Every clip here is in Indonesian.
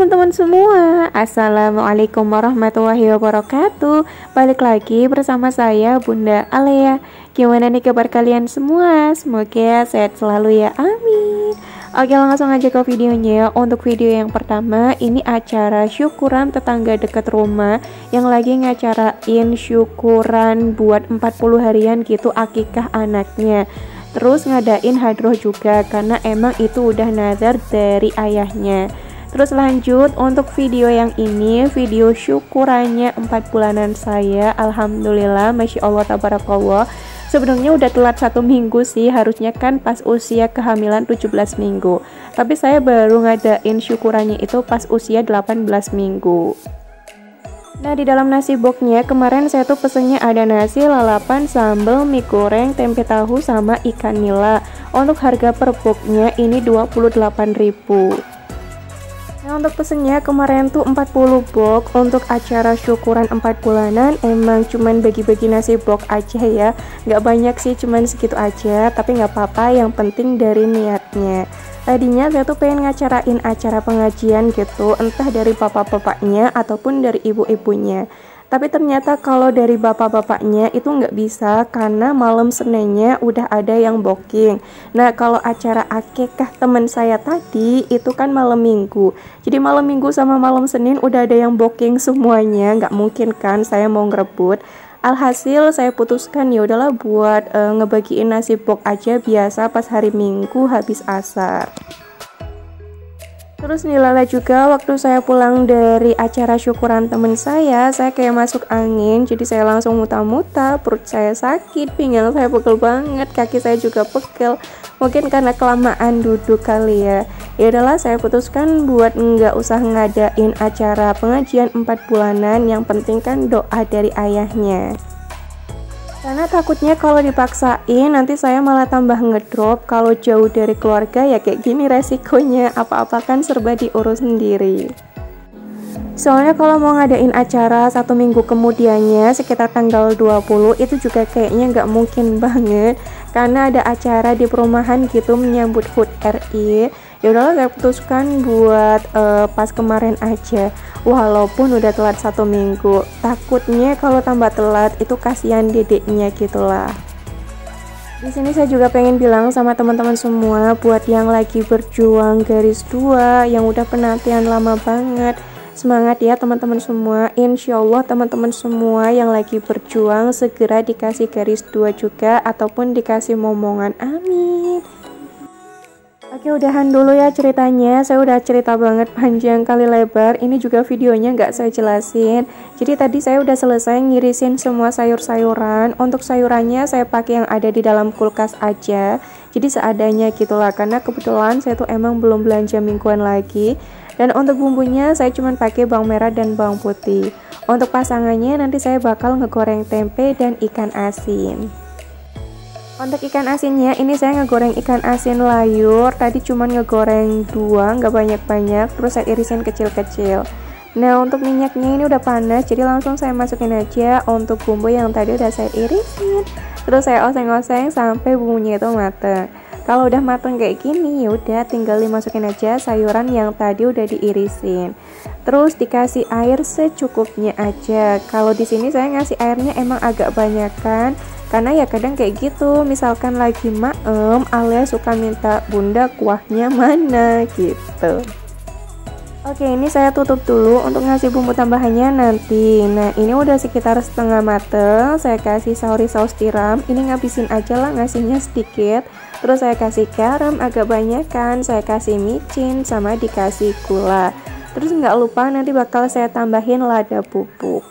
teman-teman semua, Assalamualaikum warahmatullahi wabarakatuh. Balik lagi bersama saya Bunda Alea. Gimana nih kabar kalian semua? Semoga sehat selalu ya, amin. Oke, langsung aja ke videonya. Untuk video yang pertama, ini acara syukuran tetangga dekat rumah yang lagi ngacarain syukuran buat 40 harian gitu akikah anaknya. Terus ngadain hadroh juga karena emang itu udah nazar dari ayahnya. Terus lanjut untuk video yang ini, video syukurannya 4 bulanan saya. Alhamdulillah, Masya Allah, tabarakallah. Sebenarnya udah telat 1 minggu sih, harusnya kan pas usia kehamilan 17 minggu. Tapi saya baru ngadain syukurannya itu pas usia 18 minggu. Nah, di dalam nasi boxnya kemarin saya tuh pesennya ada nasi, lalapan, sambal, mie goreng, tempe tahu, sama ikan nila. Untuk harga per boxnya ini 28.000. Nah, untuk pesennya kemarin tuh 40 box untuk acara syukuran 4 bulanan. Emang cuman bagi-bagi nasi box aja ya, nggak banyak sih, cuman segitu aja. Tapi nggak apa-apa, yang penting dari niatnya. Tadinya saya tuh pengen ngacarain acara pengajian gitu, entah dari bapak-bapaknya ataupun dari ibu-ibunya. Tapi ternyata kalau dari bapak-bapaknya itu nggak bisa karena malam Seninnya udah ada yang booking. Nah, kalau acara akikah teman saya tadi itu kan malam Minggu. Jadi malam Minggu sama malam Senin udah ada yang booking semuanya, nggak mungkin kan saya mau ngerebut. Alhasil saya putuskan ya udahlah buat ngebagiin nasi box aja biasa pas hari Minggu habis asar. Terus nilala juga waktu saya pulang dari acara syukuran temen saya kayak masuk angin, jadi saya langsung muntah-muntah, perut saya sakit, pinggang saya pegel banget, kaki saya juga pegel, mungkin karena kelamaan duduk kali ya. Ya udahlah, saya putuskan buat nggak usah ngadain acara pengajian 4 bulanan, yang penting kan doa dari ayahnya. Karena takutnya kalau dipaksain nanti saya malah tambah ngedrop. Kalau jauh dari keluarga ya kayak gini resikonya, apa-apa kan serba diurus sendiri. Soalnya kalau mau ngadain acara 1 minggu kemudiannya sekitar tanggal 20 itu juga kayaknya nggak mungkin banget, karena ada acara di perumahan gitu menyambut HUT RI. Ya udahlah, saya putuskan buat pas kemarin aja, walaupun udah telat 1 minggu. Takutnya kalau tambah telat itu kasihan dedeknya gitulah. Di sini saya juga pengen bilang sama teman-teman semua, buat yang lagi berjuang garis 2, yang udah penantian lama banget, semangat ya teman-teman semua. Insya Allah teman-teman semua yang lagi berjuang segera dikasih garis 2 juga, ataupun dikasih momongan, amin. Oke, udahan dulu ya ceritanya. Saya udah cerita banget panjang kali lebar. Ini juga videonya nggak saya jelasin. Jadi tadi saya udah selesai ngirisin semua sayur-sayuran. Untuk sayurannya saya pakai yang ada di dalam kulkas aja, jadi seadanya gitulah, karena kebetulan saya tuh emang belum belanja mingguan lagi. Dan untuk bumbunya saya cuma pakai bawang merah dan bawang putih. Untuk pasangannya nanti saya bakal ngegoreng tempe dan ikan asin. Untuk ikan asinnya ini saya ngegoreng ikan asin layur. Tadi cuman ngegoreng 2, nggak banyak-banyak, terus saya irisin kecil-kecil. Nah, untuk minyaknya ini udah panas, jadi langsung saya masukin aja untuk bumbu yang tadi udah saya irisin. Terus saya oseng-oseng sampai bumbunya itu mateng. Kalau udah mateng kayak gini, yaudah tinggal dimasukin aja sayuran yang tadi udah diirisin. Terus dikasih air secukupnya aja. Kalau di sini saya ngasih airnya emang agak banyakan, karena ya kadang kayak gitu, misalkan lagi maem alias suka minta bunda kuahnya mana gitu. Oke, ini saya tutup dulu untuk ngasih bumbu tambahannya nanti. Nah, ini udah sekitar setengah mateng. Saya kasih sauri saus tiram. Ini ngabisin aja lah, ngasihnya sedikit. Terus saya kasih garam agak banyak kan. Saya kasih micin sama dikasih gula. Terus nggak lupa nanti bakal saya tambahin lada bubuk.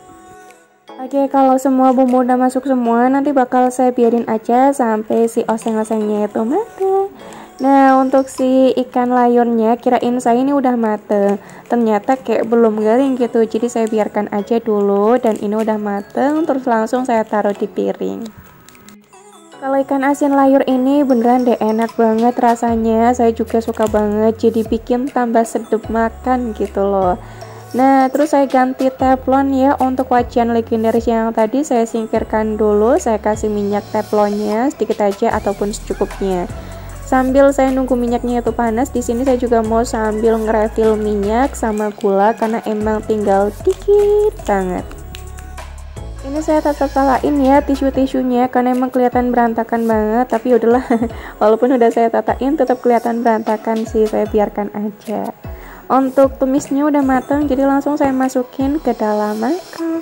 Oke, kalau semua bumbu udah masuk semua, nanti bakal saya biarin aja sampai si oseng-osengnya itu mateng. Nah, untuk si ikan layurnya kirain saya ini udah mateng, ternyata kayak belum garing gitu, jadi saya biarkan aja dulu. Dan ini udah mateng, terus langsung saya taruh di piring. Kalau ikan asin layur ini beneran deh enak banget rasanya, saya juga suka banget, jadi bikin tambah sedap makan gitu loh. Nah, terus saya ganti teflon ya. Untuk wajan legendaris yang tadi saya singkirkan dulu, saya kasih minyak teflonnya sedikit aja ataupun secukupnya. Sambil saya nunggu minyaknya itu panas, di sini saya juga mau sambil ngerefill minyak sama gula karena emang tinggal dikit banget. Ini saya tata-tatain ya tisu-tisunya karena emang kelihatan berantakan banget, tapi udahlah walaupun udah saya tatain tetap kelihatan berantakan sih, saya biarkan aja. Untuk tumisnya udah matang, jadi langsung saya masukin ke dalam mangkok.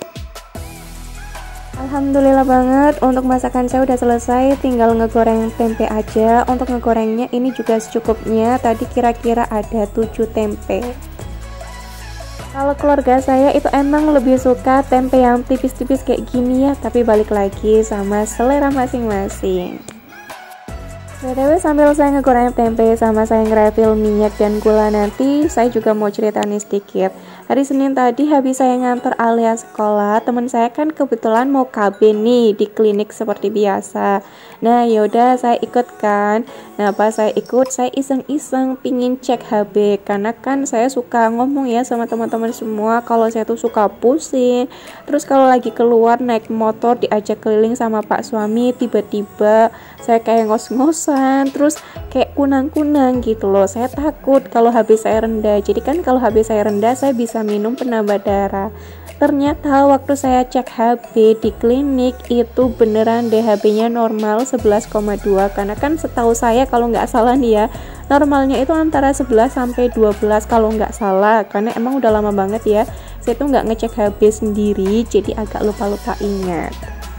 Alhamdulillah banget, untuk masakan saya udah selesai, tinggal ngegoreng tempe aja. Untuk ngegorengnya ini juga secukupnya, tadi kira-kira ada 7 tempe. Kalau keluarga saya itu emang lebih suka tempe yang tipis-tipis kayak gini ya, tapi balik lagi sama selera masing-masing. BTW sambil saya ngegoreng tempe sama saya ngerefill minyak dan gula nanti, saya juga mau cerita nih sedikit. Hari Senin tadi habis saya ngantor Alia sekolah, teman saya kan kebetulan mau KB nih di klinik seperti biasa. Nah yaudah saya ikut kan. Nah pas saya ikut, saya iseng-iseng pingin cek HB, karena kan saya suka ngomong ya sama teman-teman semua kalau saya tuh suka pusing. Terus kalau lagi keluar naik motor diajak keliling sama pak suami, tiba-tiba saya kayak ngos-ngosan, terus kayak kunang-kunang gitu loh. Saya takut kalau HB saya rendah, jadi kan kalau HB saya rendah saya bisa minum penambah darah. Ternyata waktu saya cek HB di klinik itu beneran deh, HB-nya normal 11,2, karena kan setahu saya kalau nggak salah nih ya, normalnya itu antara 11 sampai 12 kalau nggak salah, karena emang udah lama banget ya saya tuh nggak ngecek HB sendiri, jadi agak lupa-lupa ingat.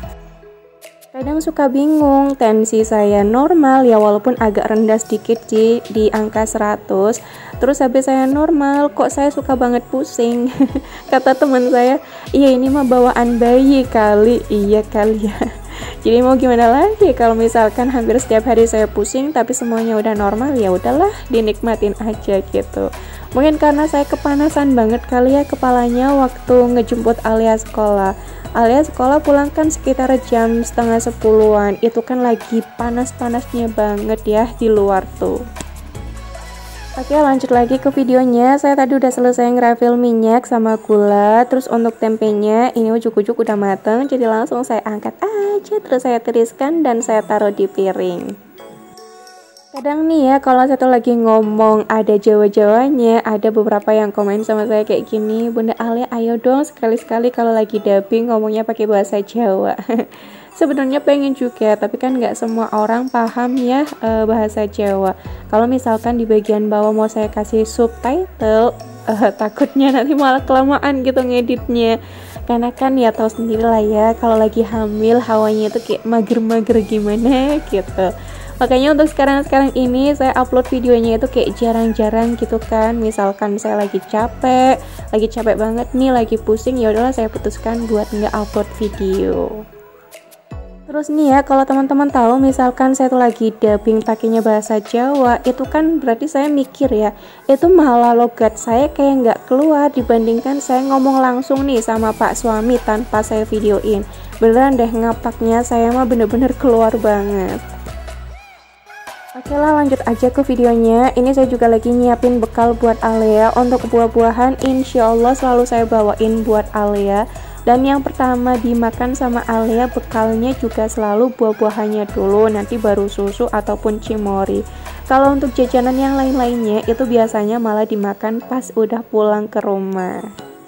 Kadang suka bingung, tensi saya normal ya walaupun agak rendah sedikit di angka 100, terus habis saya normal kok saya suka banget pusing. Kata teman saya, iya ini mah bawaan bayi kali. Iya kali ya. Jadi mau gimana lagi kalau misalkan hampir setiap hari saya pusing tapi semuanya udah normal, ya udahlah dinikmatin aja gitu. Mungkin karena saya kepanasan banget kali ya kepalanya waktu ngejemput Alia sekolah. Alia sekolah pulang kan sekitar jam setengah 10-an, itu kan lagi panas-panasnya banget ya di luar tuh. Oke lanjut lagi ke videonya. Saya tadi udah selesai ngerefill minyak sama gula. Terus untuk tempenya ini ujuk-ujuk udah mateng, jadi langsung saya angkat aja, terus saya tiriskan dan saya taruh di piring. Kadang nih ya kalau saya tuh lagi ngomong ada Jawa-Jawanya, ada beberapa yang komen sama saya kayak gini, Bunda Alia ayo dong sekali-sekali kalau lagi dubbing ngomongnya pakai bahasa Jawa. Sebenarnya pengen juga, tapi kan nggak semua orang paham ya bahasa Jawa. Kalau misalkan di bagian bawah mau saya kasih subtitle, takutnya nanti malah kelamaan gitu ngeditnya. Karena kan ya tahu sendiri lah ya, kalau lagi hamil hawanya itu kayak mager-mager gimana gitu. Makanya untuk sekarang ini saya upload videonya itu kayak jarang-jarang gitu kan. Misalkan saya lagi capek banget nih, lagi pusing, ya udahlah saya putuskan buat nggak upload video. Terus nih ya, kalau teman-teman tahu misalkan saya tuh lagi dubbing pakainya bahasa Jawa, itu kan berarti saya mikir ya, itu malah logat saya kayak nggak keluar dibandingkan saya ngomong langsung nih sama pak suami tanpa saya videoin. Beneran deh ngapaknya saya mah bener-bener keluar banget. Oke lah lanjut aja ke videonya. Ini saya juga lagi nyiapin bekal buat Alia. Untuk buah-buahan insya Allah selalu saya bawain buat Alia. Dan yang pertama dimakan sama Alia bekalnya juga selalu buah-buahannya dulu, nanti baru susu ataupun cimori. Kalau untuk jajanan yang lain-lainnya itu biasanya malah dimakan pas udah pulang ke rumah.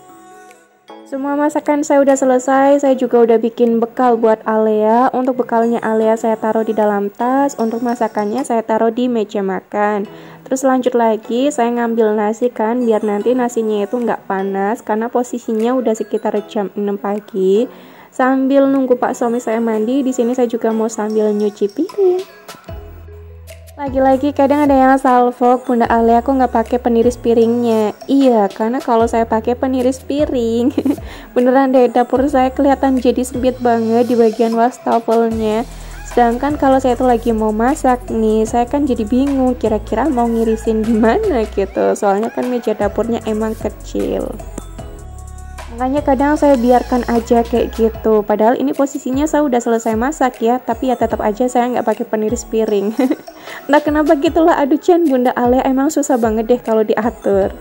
Semua masakan saya udah selesai, saya juga udah bikin bekal buat Alia. Untuk bekalnya Alia saya taruh di dalam tas, untuk masakannya saya taruh di meja makan. Terus lanjut lagi, saya ngambil nasi kan, biar nanti nasinya itu nggak panas, karena posisinya udah sekitar jam 6 pagi. Sambil nunggu pak suami saya mandi, di sini saya juga mau sambil nyuci piring. Lagi-lagi kadang ada yang salfok, Bunda Alia aku nggak pakai peniris piringnya. Iya, karena kalau saya pakai peniris piring, beneran deh dapur saya kelihatan jadi sempit banget di bagian wastafelnya. Sedangkan kalau saya tuh lagi mau masak nih, saya kan jadi bingung kira-kira mau ngirisin gimana gitu. Soalnya kan meja dapurnya emang kecil. Makanya kadang saya biarkan aja kayak gitu. Padahal ini posisinya saya udah selesai masak ya, tapi ya tetap aja saya nggak pakai peniris piring. Nah kenapa gitulah, aduh Bunda Alia emang susah banget deh kalau diatur.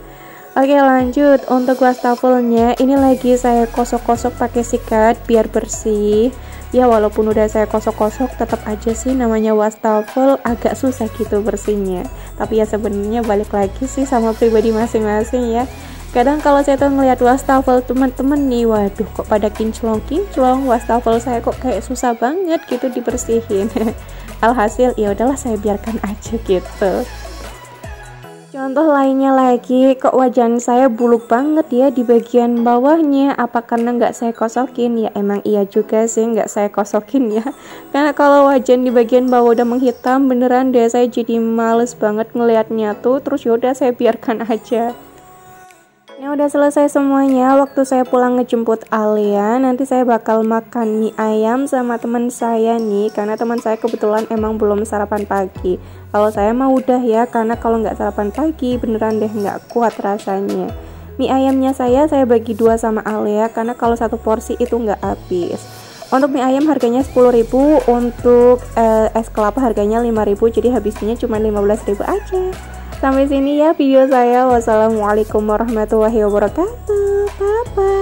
Oke, lanjut untuk wastafelnya. Ini lagi saya kosok-kosok pakai sikat biar bersih. Ya walaupun udah saya kosok-kosok, tetap aja sih namanya wastafel agak susah gitu bersihnya. Tapi ya sebenarnya balik lagi sih sama pribadi masing-masing ya. Kadang kalau saya tuh ngeliat wastafel teman-teman nih, waduh kok pada kinclong-kinclong, wastafel saya kok kayak susah banget gitu dibersihin. Alhasil ya udahlah saya biarkan aja gitu. Contoh lainnya lagi, kok wajan saya buluk banget ya di bagian bawahnya. Apa karena nggak saya kosokin? Ya emang iya juga sih nggak saya kosokin ya. Karena kalau wajan di bagian bawah udah menghitam, beneran deh saya jadi males banget ngelihatnya tuh. Terus yaudah saya biarkan aja. Ini udah selesai semuanya. Waktu saya pulang ngejemput Alia, nanti saya bakal makan mie ayam sama teman saya nih, karena teman saya kebetulan emang belum sarapan pagi. Kalau saya mah udah ya, karena kalau nggak sarapan pagi beneran deh nggak kuat rasanya. Mie ayamnya saya bagi dua sama Alia, karena kalau satu porsi itu nggak habis. Untuk mie ayam harganya 10.000, untuk es kelapa harganya 5.000, jadi habisnya cuma 15.000 aja. Sampai sini ya video saya. Wassalamualaikum warahmatullahi wabarakatuh. Bye bye.